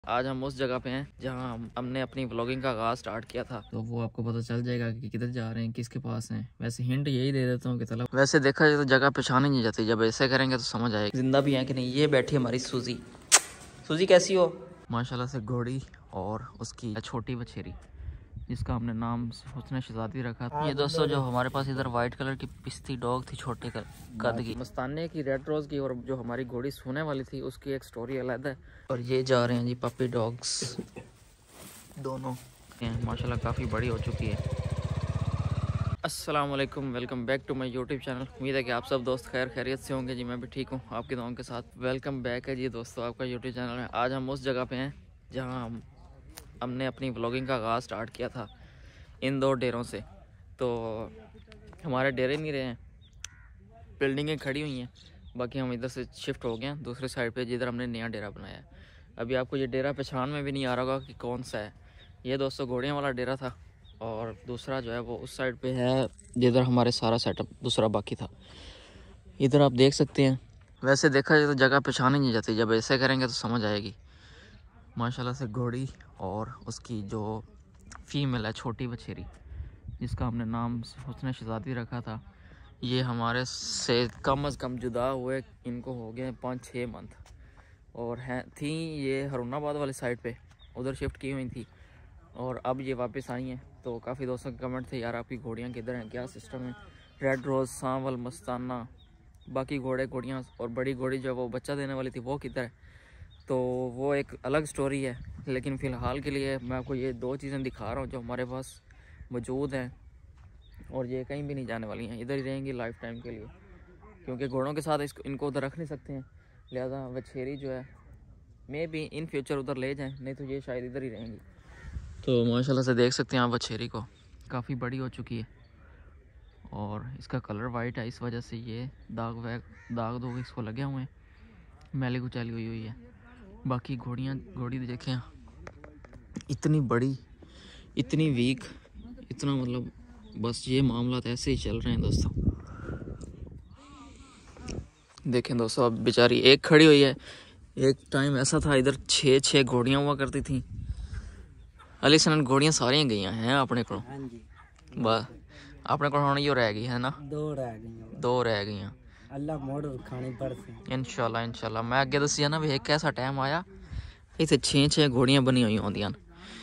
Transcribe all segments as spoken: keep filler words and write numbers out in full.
आज हम उस जगह पे हैं जहां हम हमने अपनी व्लॉगिंग का आगाज़ स्टार्ट किया था, तो वो आपको पता चल जाएगा कि किधर जा रहे हैं, किसके पास हैं। वैसे हिंट यही दे देता हूँ कि चलो, वैसे देखा जाए तो जगह पहचानी नहीं जाती, जब ऐसे करेंगे तो समझ आएगा जिंदा भी है कि नहीं। ये बैठी हमारी सूजी। सूजी कैसी हो? माशाल्लाह से घोड़ी और उसकी छोटी बछेरी, जिसका हमने नाम हुस्न शहजादी रखा था। ये दोस्तों जो हमारे पास इधर वाइट कलर की पिस्ती डॉग थी, छोटे कद की, मस्ताने की, रेड रोज की, और जो हमारी घोड़ी सोने वाली थी उसकी एक स्टोरी अलग है। और ये जा रहे हैं जी पपी डॉग्स दोनों, माशाल्लाह काफ़ी बड़ी हो चुकी है। अस्सलाम वालेकुम, welcome back to my YouTube channel. उम्मीद है कि आप सब दोस्त खैर खैरियत से होंगे जी। मैं भी ठीक हूँ, आपकी दुआओं के साथ। वेलकम बैक है जी दोस्तों आपका यूट्यूब चैनल में। आज हम उस जगह पे हैं जहाँ हम हमने अपनी व्लॉगिंग का आगाज़ स्टार्ट किया था, इन दो डेरों से। तो हमारे डेरे नहीं रहे हैं, बिल्डिंगें खड़ी हुई हैं, बाकी हम इधर से शिफ्ट हो गए हैं दूसरे साइड पे, जिधर हमने नया डेरा बनाया है। अभी आपको ये डेरा पहचान में भी नहीं आ रहा होगा कि कौन सा है। ये दोस्तों घोड़ियों वाला डेरा था, और दूसरा जो है वो उस साइड पे है जिधर हमारे सारा सेटअप दूसरा बाकी था। इधर आप देख सकते हैं। वैसे देखा जाए तो जगह पहचानी नहीं जाती, जब ऐसे करेंगे तो समझ आएगी। माशाल्लाह से घोड़ी और उसकी जो फीमेल है छोटी बछेरी, जिसका हमने नाम हुस्न शहजादी रखा था। ये हमारे से कम अज़ कम जुदा हुए इनको हो गए पाँच छः मंथ, और हैं थी ये हरुणाबाद वाली साइड पे, उधर शिफ्ट की हुई थी, और अब ये वापस आई हैं। तो काफ़ी दोस्तों के कमेंट थे, यार आपकी घोड़ियाँ किधर हैं, क्या सिस्टम है। रेड रोज़, सांवल, मस्ताना, बाकी घोड़े घोड़ियाँ, और बड़ी घोड़ी जो वो बच्चा देने वाली थी वो किधर है, तो वो एक अलग स्टोरी है। लेकिन फ़िलहाल के लिए मैं आपको ये दो चीज़ें दिखा रहा हूँ जो हमारे पास मौजूद हैं, और ये कहीं भी नहीं जाने वाली हैं, इधर ही रहेंगी लाइफ टाइम के लिए, क्योंकि घोड़ों के साथ इसको इनको उधर रख नहीं सकते हैं। लिहाजा वछेरी जो है मे भी इन फ्यूचर उधर ले जाएं, नहीं तो ये शायद इधर ही रहेंगी। तो माशाल्लाह से देख सकते हैं आप वछेरी को, काफ़ी बड़ी हो चुकी है, और इसका कलर वाइट है, इस वजह से ये दाग वैग दाग दोग इसको लगे हुए हैं, मैली कुचैली हुई हुई है। बाकी घोड़ियाँ घोड़ी देखें, इतनी बड़ी, इतनी वीक, इतना मतलब बस ये मामला ऐसे ही चल रहे हैं दोस्तों। देखें दोस्तों, अब बेचारी एक खड़ी हुई है। एक टाइम ऐसा था इधर छः छः घोड़ियाँ हुआ करती थी। अली सन घोड़ियाँ सारियाँ गई हैं अपने को, बस अपने को होनी जो रह गई है ना, दो रह गई दो रह गई हैं। अल्लाह मोड़ खानी पड़ती इंशाल्लाह इंशाल्लाह। मैं अगे दसिया ना भी एक ऐसा टाइम आया इतने छः छः घोड़ियाँ बनी हुई होंदियां।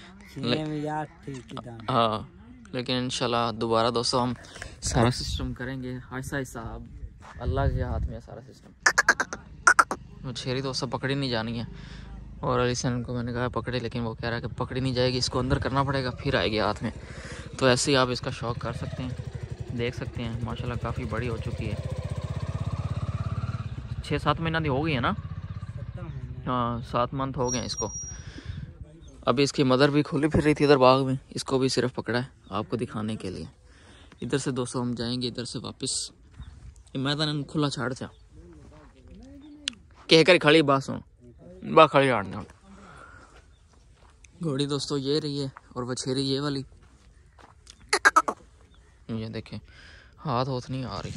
हाँ, लेकिन इंशाल्लाह दोबारा दोस्तों हम सारा सिस्टम करेंगे आहिस्ता आहिस्ता। अल्लाह के हाथ में है सारा सिस्टम। छेरी दोस्तों पकड़ी नहीं जानी है, और अली सन को मैंने कहा पकड़े, लेकिन वो कह रहा है कि पकड़ी नहीं जाएगी, इसको अंदर करना पड़ेगा फिर आएगी हाथ में। तो ऐसे ही आप इसका शौक कर सकते हैं, देख सकते हैं। माशाल्लाह काफ़ी बड़ी हो चुकी है, छः सात महीना की हो गई है ना। हाँ, सात मंथ हो गए हैं इसको। अभी इसकी मदर भी खुली फिर रही थी इधर बाग में, इसको भी सिर्फ पकड़ा है आपको दिखाने के लिए। इधर से दोस्तों हम जाएंगे इधर से वापस, मैदान खुला छाड़ जा कह कर खड़ी बात सुन बा खड़ी आड़ने। घोड़ी दोस्तों ये रही है, और वछेरी ये वाली, ये देखें हाथ होथ नहीं आ रही।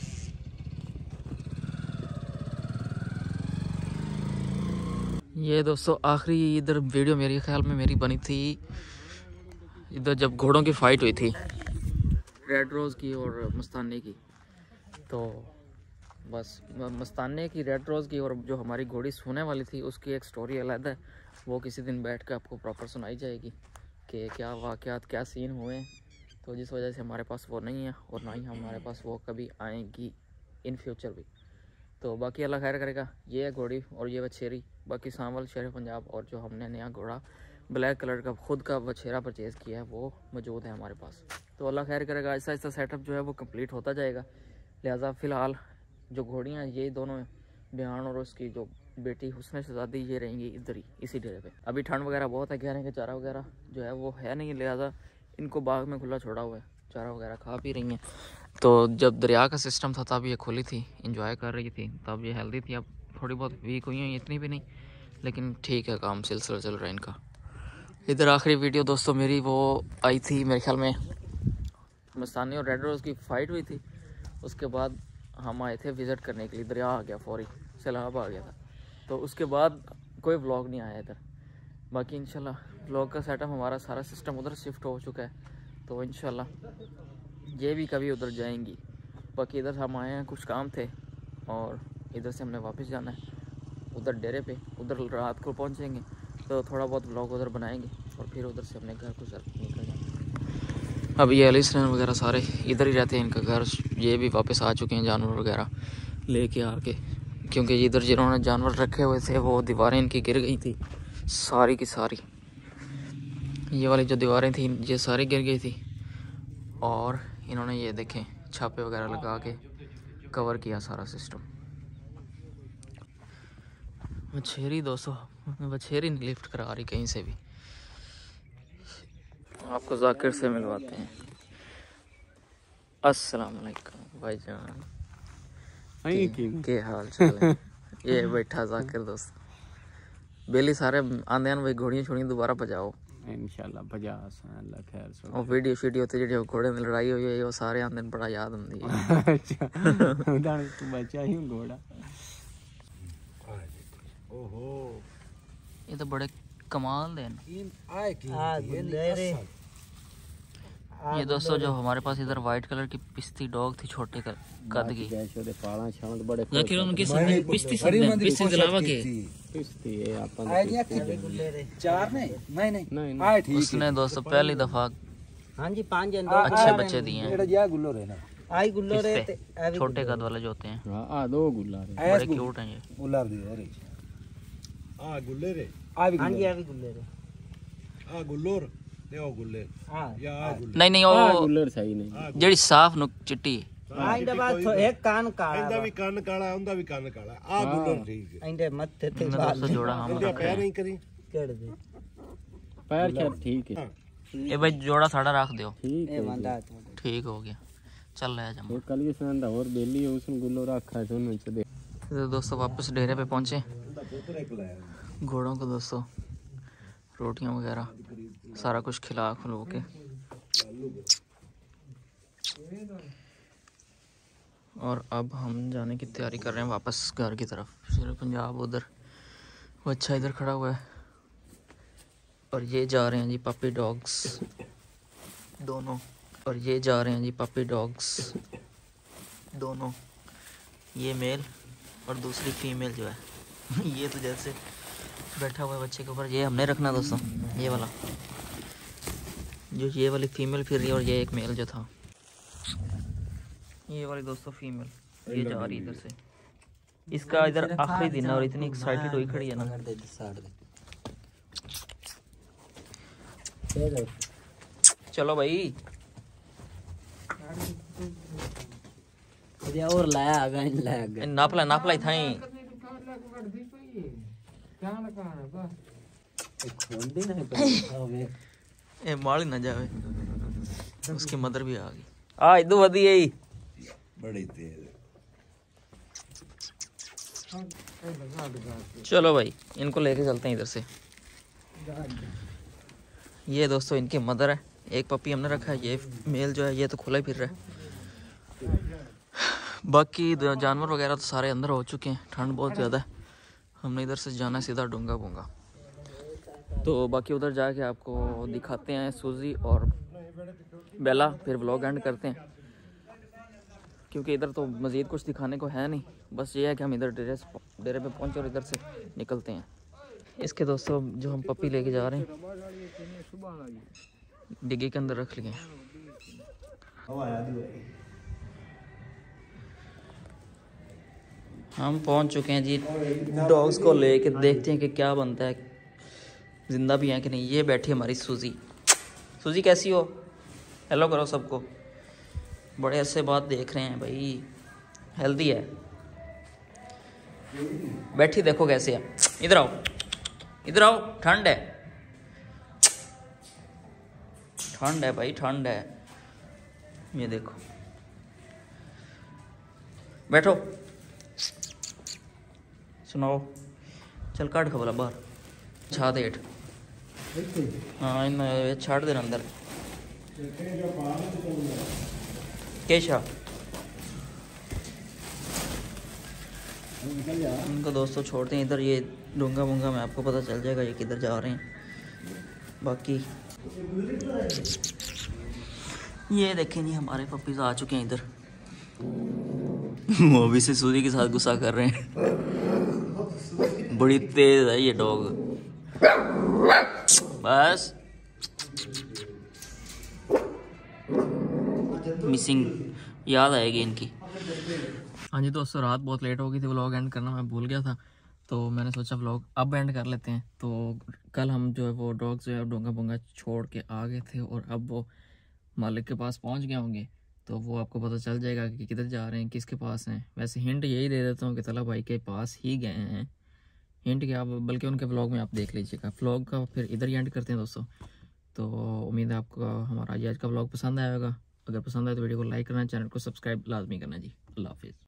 ये दोस्तों आखिरी इधर वीडियो मेरे ख्याल में मेरी बनी थी इधर जब घोड़ों की फाइट हुई थी, रेड रोज़ की और मस्ताने की। तो बस मस्ताने की, रेड रोज़ की, और जो हमारी घोड़ी सोने वाली थी उसकी एक स्टोरी अलग है। वो किसी दिन बैठ कर आपको प्रॉपर सुनाई जाएगी कि क्या वाक़यात, क्या सीन हुए। तो जिस वजह से हमारे पास वो नहीं है, और ना ही हमारे पास वो कभी आएगी इन फ्यूचर भी। तो बाकी अल्लाह खैर करेगा। ये है घोड़ी और ये वछेरी। बाकी सांवल, शेर पंजाब, और जो हमने नया घोड़ा ब्लैक कलर का खुद का वछेरा परचेज़ किया है वो मौजूद है हमारे पास। तो अल्लाह खैर करेगा, आहिस्ता आहिस्ता सेटअप जो है वो कंप्लीट होता जाएगा। लिहाजा फ़िलहाल जो घोड़ियाँ ये दोनों बयान और उसकी जो बेटी हुस्न शहजादी ये रहेंगी इधर ही इसी डेरे पे। अभी ठंड वगैरह बहुत है, कह रहे हैं कि चारा वगैरह जो है वो है नहीं, लिहाजा इनको बाग में खुला छोड़ा हुआ है, चारा वगैरह खा पी रही हैं। तो जब दरिया का सिस्टम था तब ये खुली थी, इंजॉय कर रही थी, तब ये हेल्दी थी। अब थोड़ी बहुत वीक हुई हैं, इतनी भी नहीं, लेकिन ठीक है, काम सिलसिला चल रहा है इनका। इधर आखिरी वीडियो दोस्तों मेरी वो आई थी मेरे ख्याल में मस्तानी और रेड रोज़ की फ़ाइट हुई थी। उसके बाद हम आए थे विज़िट करने के लिए, दरिया आ गया, फौरी सैलाब आ गया था। तो उसके बाद कोई व्लॉग नहीं आया इधर। बाकी इंशाल्लाह व्लॉग का सेटअप हमारा सारा सिस्टम उधर शिफ्ट हो चुका है, तो इंशाल्लाह ये भी कभी उधर जाएंगी। बाकी इधर हम आए हैं, कुछ काम थे और इधर से हमने वापस जाना है उधर डेरे पे। उधर रात को पहुंचेंगे तो थोड़ा बहुत व्लॉग उधर बनाएंगे और फिर उधर से अपने घर को निकल जाएंगे। अब ये अली सैन वगैरह सारे इधर ही रहते हैं, इनका घर। ये भी वापस आ चुके हैं जानवर वगैरह लेके आके, क्योंकि इधर जिन्होंने जानवर रखे हुए थे वो दीवारें इनकी गिर गई थी सारी की सारी। ये वाली जो दीवारें थी ये सारी गिर गई थी और इन्होंने ये देखें छापे वगैरह लगा के कवर किया सारा सिस्टम। बछेरी दोस्तों, बछेरी नहीं लिफ्ट करा रही कहीं से भी। आपको जाकिर से मिलवाते हैं। अस्सलाम वालेकुम भाईजान, के हाल चाल है? ये बैठा जाकिर दोस्त। बेली सारे आंदे हैं भाई, घोड़ियां छोड़ियां दोबारा बजाओ इंशाल्लाह बजा अल्लाह खैर सो। और वीडियो वीडियो ते जेडी घोड़े की लड़ाई हुई है वो सारे आंदे बड़ा याद आंदी है। अच्छा उदान तू बचा ही घोड़ा। ओहो ये तो बड़े कमाल है। ये दोस्तों जो हमारे पास इधर वाइट कलर की पिस्ती डॉग थी छोटे कद की, जाकिर उनकी पिस्ती पिस्ती दिलावा के चार नहीं नहीं नहीं उसने दोस्तों पहली दफा हाँ जी पांच अच्छे बच्चे दिए हैं। आई गुल्लो रे छोटे कद वाले जो होते हैं, हां दो गुल्ला रे बड़े क्यूट हैं ये। गुल्ला दी अरे आ गुल्ले रे हाँ जी आ भी गुल्ले रे आ गुल्लोर ले ओ गुल्ले हां या आ गुल्ले नहीं नहीं वो गुल्लर सही नहीं जेडी साफ नु चिट्टी हां इंदा बात एक कान काला इंदा भी कान काला उंदा भी कान काला आ गुल्लर ठीक है। इंदे मत्थे ते दोस्तों जोड़ा हम इंदा पैर नहीं करी केड़ दे पैर क्या ठीक है। ए भाई जोड़ा साड़ा रख दियो, ठीक ए वंदा ठीक हो गया। चल रहा है जमा वो कल के संदा और बेली है उसने गुल्लो रखा है सुन से दे। तो दोस्तों वापस डेरे पे पहुंचे। घोड़ों को दोस्तों रोटियां वगैरह सारा कुछ खिला खिलो के और अब हम जाने की तैयारी कर रहे हैं वापस घर की तरफ। शेर पंजाब उधर वो अच्छा इधर खड़ा हुआ है और ये जा रहे हैं जी पपी डॉग्स दोनों, और ये जा रहे हैं जी पपी डॉग्स दोनों, ये मेल और दूसरी फीमेल जो है ये तो जैसे बैठा हुआ है बच्चे के ऊपर, ये हमने रखना दोस्तों। ये वाला जो ये वाली फीमेल फिर रही है और ये एक मेल जो था, ये वाली दोस्तों फीमेल ये जा रही इधर से। इसका इधर आखिरी दिन है और इतनी एक्साइटेड हुई खड़ी है ना। चलो भाई और लाया आगा इन लाया आगा नापला नापला थाई ए माली ना जावे, उसकी मदर भी आ गई। आ इधर वधी है बड़ी तेज। चलो भाई इनको लेके चलते हैं इधर से। ये दोस्तों इनकी मदर है, एक पपी हमने रखा है, ये मेल जो है ये तो खुला ही फिर रहा है। बाकी जानवर वगैरह तो सारे अंदर हो चुके हैं, ठंड बहुत ज़्यादा है। हमने इधर से जाना है सीधा डूंगा बूंगा, तो बाकी उधर जाके आपको दिखाते हैं सूजी और बेला, फिर व्लॉग एंड करते हैं क्योंकि इधर तो मज़ीद कुछ दिखाने को है नहीं। बस ये है कि हम इधर डेरे डेरे पे पहुंचे और इधर से निकलते हैं। इसके दोस्तों जो हम पपी लेके जा रहे हैं डिग्गी के अंदर रख लिए। हम पहुंच चुके हैं जी डॉग्स को लेके, देखते हैं कि क्या बनता है, जिंदा भी हैं कि नहीं। ये बैठी हमारी सूजी। सूजी कैसी हो? हेलो करो सबको। बड़े ऐसे बात देख रहे हैं भाई, हेल्दी है। बैठी देखो कैसे है। इधर आओ इधर आओ, ठंड है ठंड है भाई ठंड है। ये देखो बैठो, सुनाओ। चल काट खबला बाहर छा दे। हाँ इन छाड़ देना अंदर केशा। इनको दोस्तों छोड़ते हैं इधर, ये डूंगा वूंगा में आपको पता चल जाएगा ये किधर जा रहे हैं। बाकी ये देखें जी हमारे पपीज आ चुके हैं इधर। वो भी से सूदी के साथ गुस्सा कर रहे हैं। बड़ी तेज है ये डॉग। बस मिसिंग याद आएगी इनकी। हाँ जी दोस्तों, रात बहुत लेट हो गई थी, व्लॉग एंड करना मैं भूल गया था, तो मैंने सोचा व्लॉग अब एंड कर लेते हैं। तो कल हम जो है वो डॉग जो है डोंगा बोंगा छोड़ के आ गए थे और अब वो मालिक के पास पहुंच गए होंगे, तो वो आपको पता चल जाएगा कि किधर जा रहे हैं, किसके पास हैं। वैसे हिंट यही दे देता हूँ कि तला भाई के पास ही गए हैं। हिंट क्या, बल्कि उनके व्लॉग में आप देख लीजिएगा। व्लॉग का फिर इधर ही एंड करते हैं दोस्तों। तो उम्मीद है आपको हमारा आज का व्लॉग पसंद आएगा। अगर पसंद आए तो वीडियो को लाइक करना, चैनल को सब्सक्राइब लाजमी करना जी। अल्लाह हाफिज़।